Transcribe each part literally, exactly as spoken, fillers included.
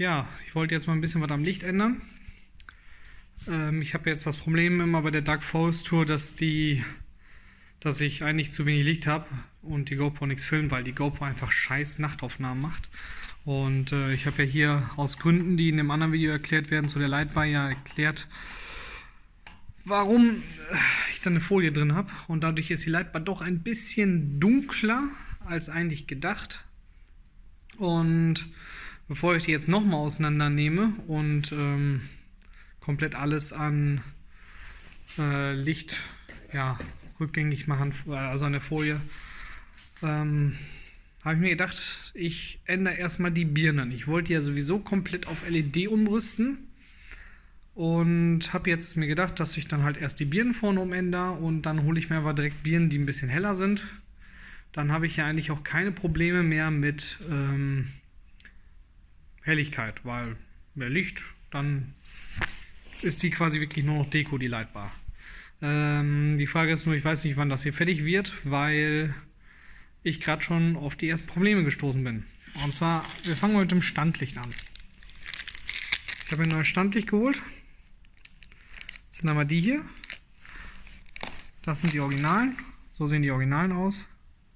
ja, ich wollte jetzt mal ein bisschen was am Licht ändern. Ähm, ich habe jetzt das Problem immer bei der Dark Forest Tour, dass die, dass ich eigentlich zu wenig Licht habe und die GoPro nichts filmt, weil die GoPro einfach scheiß Nachtaufnahmen macht. Und äh, ich habe ja hier aus Gründen, die in einem anderen Video erklärt werden, zu der Lightbar ja erklärt, warum ich da eine Folie drin habe. Und dadurch ist die Lightbar doch ein bisschen dunkler als eigentlich gedacht. Und bevor ich die jetzt nochmal auseinander nehme und ähm, komplett alles an äh, Licht ja, rückgängig machen, also an der Folie, ähm, habe ich mir gedacht, ich ändere erstmal die Birnen. Ich wollte ja sowieso komplett auf L E D umrüsten und habe jetzt mir gedacht, dass ich dann halt erst die Birnen vorne umändere und dann hole ich mir aber direkt Birnen, die ein bisschen heller sind. Dann habe ich ja eigentlich auch keine Probleme mehr mit ähm, Helligkeit, weil mehr Licht, dann ist die quasi wirklich nur noch Deko, die Lightbar. Ähm, die Frage ist nur, ich weiß nicht, wann das hier fertig wird, weil ich gerade schon auf die ersten Probleme gestoßen bin. Und zwar, wir fangen mal mit dem Standlicht an. Ich habe ein neues Standlicht geholt. Das sind einmal die hier. Das sind die Originalen. So sehen die Originalen aus.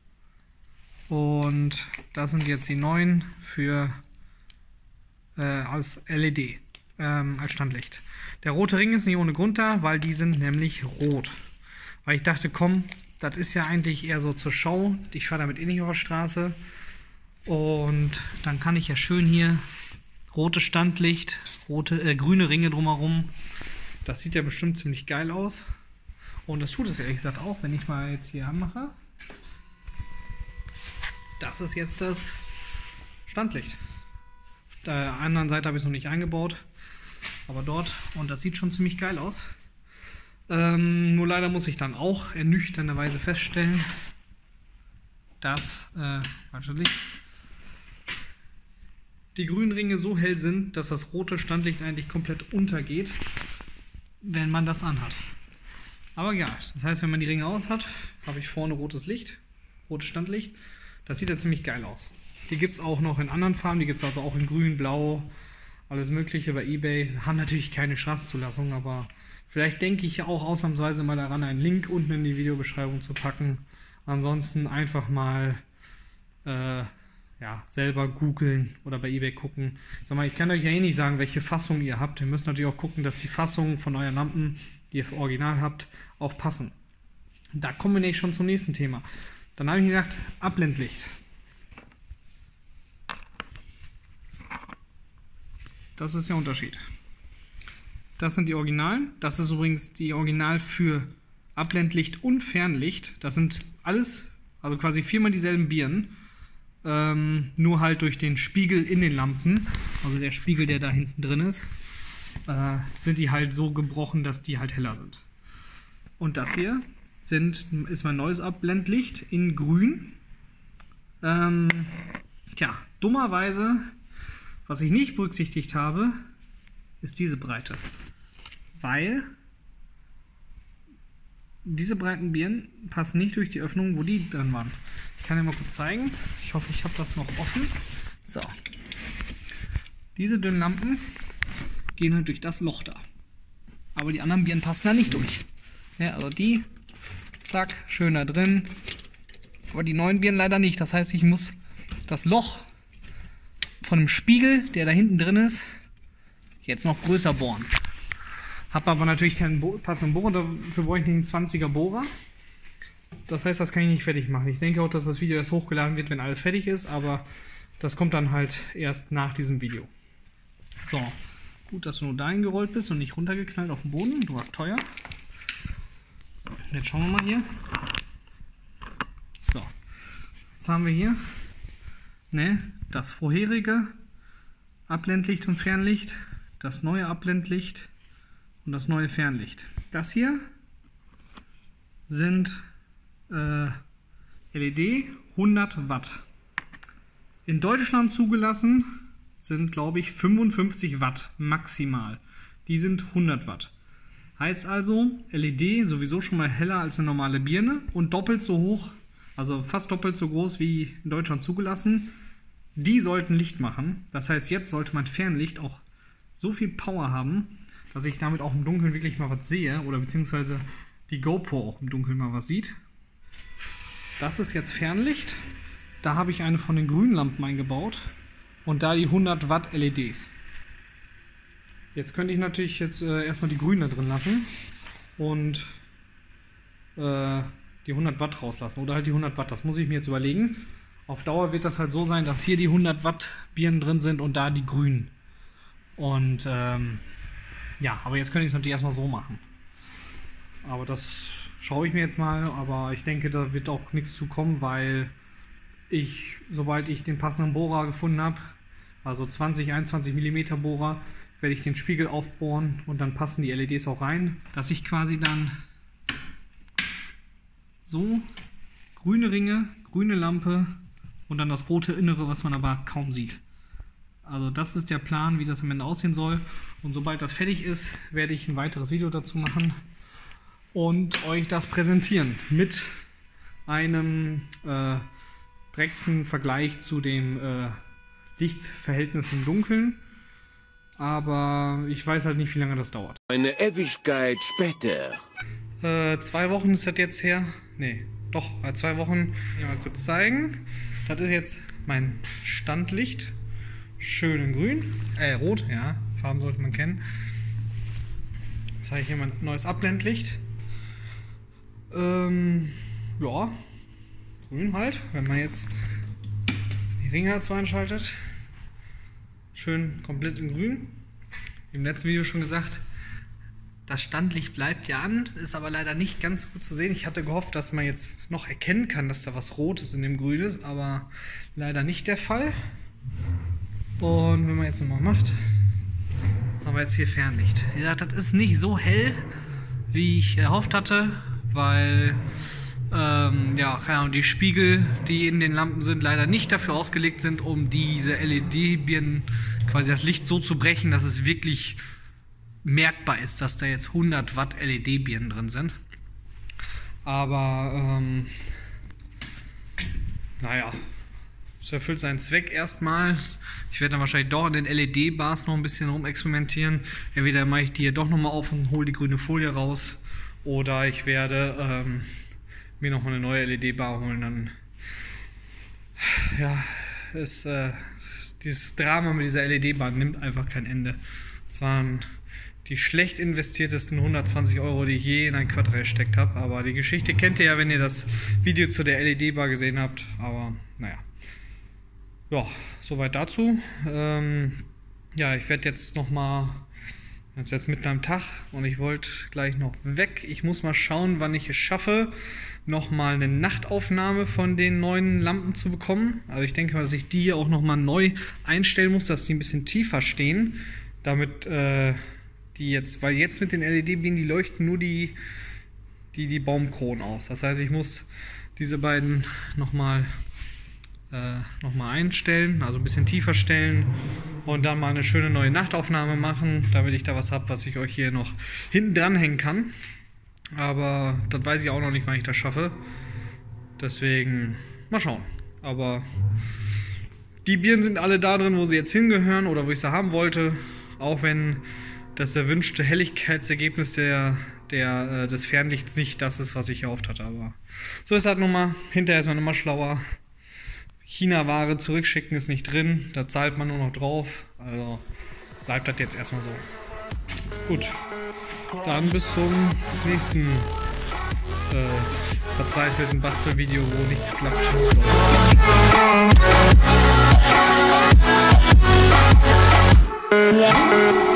Und das sind jetzt die neuen für äh, als L E D, ähm, als Standlicht. Der rote Ring ist nicht ohne Grund da, weil die sind nämlich rot. Weil ich dachte, komm, das ist ja eigentlich eher so zur Show. Ich fahre damit eh nicht auf der Straße. Und dann kann ich ja schön hier rotes Standlicht, rote, äh, grüne Ringe drumherum. Das sieht ja bestimmt ziemlich geil aus. Und das tut es ehrlich gesagt auch, wenn ich mal jetzt hier anmache. Das ist jetzt das Standlicht. Auf der anderen Seite habe ich es noch nicht eingebaut. Aber dort, und das sieht schon ziemlich geil aus. Ähm, nur leider muss ich dann auch ernüchternderweise feststellen, dass äh, die grünen Ringe so hell sind, dass das rote Standlicht eigentlich komplett untergeht, wenn man das anhat. Aber ja, das heißt, wenn man die Ringe aus hat, habe ich vorne rotes Licht, rotes Standlicht. Das sieht ja ziemlich geil aus. Die gibt es auch noch in anderen Farben, die gibt es also auch in grün, blau, alles mögliche bei eBay. Haben natürlich keine Straßenzulassung, aber vielleicht denke ich ja auch ausnahmsweise mal daran, einen Link unten in die Videobeschreibung zu packen. Ansonsten einfach mal äh, ja, selber googeln oder bei eBay gucken. Sag mal, ich kann euch ja eh nicht sagen, welche Fassung ihr habt. Ihr müsst natürlich auch gucken, dass die Fassungen von euren Lampen, die ihr für original habt, auch passen. Da kommen wir nämlich schon zum nächsten Thema. Dann habe ich mir gedacht, Abblendlicht. Das ist der Unterschied. Das sind die Originalen. Das ist übrigens die Original für Abblendlicht und Fernlicht. Das sind alles, also quasi viermal dieselben Birnen. Ähm, nur halt durch den Spiegel in den Lampen, also der Spiegel, der da hinten drin ist, äh, sind die halt so gebrochen, dass die halt heller sind. Und das hier sind, ist mein neues Abblendlicht in grün. Ähm, tja, dummerweise, was ich nicht berücksichtigt habe, ist diese Breite. Weil diese breiten Birnen passen nicht durch die Öffnung, wo die drin waren. Ich kann dir mal kurz zeigen. Ich hoffe, ich habe das noch offen. So. Diese dünnen Lampen gehen halt durch das Loch da. Aber die anderen Birnen passen da nicht durch. Ja, also die, zack, schön da drin. Aber die neuen Birnen leider nicht. Das heißt, ich muss das Loch von dem Spiegel, der da hinten drin ist, jetzt noch größer bohren. Habe aber natürlich keinen passenden Bohrer, dafür brauche ich nicht einen zwanziger Bohrer. Das heißt, das kann ich nicht fertig machen. Ich denke auch, dass das Video erst hochgeladen wird, wenn alles fertig ist, aber das kommt dann halt erst nach diesem Video. So, gut, dass du nur dahin gerollt bist und nicht runtergeknallt auf den Boden. Du warst teuer. Jetzt schauen wir mal hier. So, jetzt haben wir hier ne, das vorherige Abblendlicht und Fernlicht, das neue Abblendlicht und das neue Fernlicht. Das hier sind äh, L E D hundert Watt. In Deutschland zugelassen sind, glaube ich, fünfundfünfzig Watt maximal. Die sind hundert Watt. Heißt also, L E D sowieso schon mal heller als eine normale Birne und doppelt so hoch, also fast doppelt so groß wie in Deutschland zugelassen. die sollten Licht machen. Das heißt, jetzt sollte mein Fernlicht auch so viel Power haben, dass ich damit auch im Dunkeln wirklich mal was sehe oder beziehungsweise die GoPro auch im Dunkeln mal was sieht. Das ist jetzt Fernlicht. Da habe ich eine von den grünen Lampen eingebaut und da die hundert Watt L E Ds. Jetzt könnte ich natürlich jetzt äh, erstmal die grünen da drin lassen und äh, die hundert Watt rauslassen oder halt die hundert Watt. Das muss ich mir jetzt überlegen. Auf Dauer wird das halt so sein, dass hier die hundert Watt Birnen drin sind und da die grünen. Und ähm, ja, aber jetzt könnte ich es natürlich erstmal so machen. Aber das schaue ich mir jetzt mal, aber ich denke, da wird auch nichts zu kommen, weil ich, sobald ich den passenden Bohrer gefunden habe, also zwanzig, einundzwanzig Millimeter Bohrer, werde ich den Spiegel aufbohren und dann passen die L E Ds auch rein, dass ich quasi dann so grüne Ringe, grüne Lampe und dann das rote Innere, was man aber kaum sieht. Also das ist der Plan, wie das am Ende aussehen soll. Und sobald das fertig ist, werde ich ein weiteres Video dazu machen und euch das präsentieren mit einem äh, direkten Vergleich zu dem äh, Lichtverhältnis im Dunkeln. Aber ich weiß halt nicht, wie lange das dauert. Eine Ewigkeit später. Äh, zwei Wochen ist das jetzt her. Nee, doch, äh, zwei Wochen. Ich mal kurz zeigen. Das ist jetzt mein Standlicht. Schön in grün. Äh, rot, ja. Farben sollte man kennen. Jetzt zeige ich hier mein neues Abblendlicht. Ähm, ja. Grün halt, wenn man jetzt die Ringe dazu einschaltet. Schön komplett in grün. Im letzten Video schon gesagt, das Standlicht bleibt ja an, ist aber leider nicht ganz gut zu sehen. Ich hatte gehofft, dass man jetzt noch erkennen kann, dass da was Rotes in dem Grün ist, aber leider nicht der Fall. Und wenn man jetzt nochmal macht, haben wir jetzt hier Fernlicht. Ja, das ist nicht so hell, wie ich erhofft hatte, weil ähm, ja, keine Ahnung, die Spiegel, die in den Lampen sind, leider nicht dafür ausgelegt sind, um diese L E D-Birnen, quasi das Licht so zu brechen, dass es wirklich merkbar ist, dass da jetzt hundert Watt L E D-Birnen drin sind. Aber ähm, naja, es erfüllt seinen Zweck erstmal. Ich werde dann wahrscheinlich doch in den L E D-Bars noch ein bisschen rumexperimentieren. Entweder mache ich die hier doch nochmal auf und hole die grüne Folie raus, oder ich werde ähm, mir nochmal eine neue L E D-Bar holen. Dann ja, ist äh, dieses Drama mit dieser L E D-Bar nimmt einfach kein Ende. Es waren die schlecht investiertesten hundertzwanzig Euro, die ich je in ein Quad gesteckt habe. Aber die Geschichte kennt ihr ja, wenn ihr das Video zu der L E D-Bar gesehen habt. Aber naja. Ja, soweit dazu. Ähm, ja, ich werde jetzt nochmal, jetzt jetzt mitten am Tag und ich wollte gleich noch weg. Ich muss mal schauen, wann ich es schaffe, nochmal eine Nachtaufnahme von den neuen Lampen zu bekommen. Also ich denke mal, dass ich die hier auch nochmal neu einstellen muss, dass die ein bisschen tiefer stehen, damit äh, die jetzt, weil jetzt mit den L E D-Birnen, die leuchten nur die, die, die Baumkronen aus. Das heißt, ich muss diese beiden nochmal äh, noch mal einstellen, also ein bisschen tiefer stellen und dann mal eine schöne neue Nachtaufnahme machen, damit ich da was habe, was ich euch hier noch hinten dran hängen kann. Aber das weiß ich auch noch nicht, wann ich das schaffe. Deswegen mal schauen. Aber die Birnen sind alle da drin, wo sie jetzt hingehören oder wo ich sie haben wollte. Auch wenn das erwünschte Helligkeitsergebnis der, der, äh, des Fernlichts nicht das ist, was ich erhofft hatte. Aber so ist das nun mal. Hinterher ist man immer schlauer. China-Ware zurückschicken ist nicht drin. Da zahlt man nur noch drauf. Also bleibt das jetzt erstmal so. Gut. Dann bis zum nächsten äh, verzweifelten Bastelvideo, wo nichts klappt. So.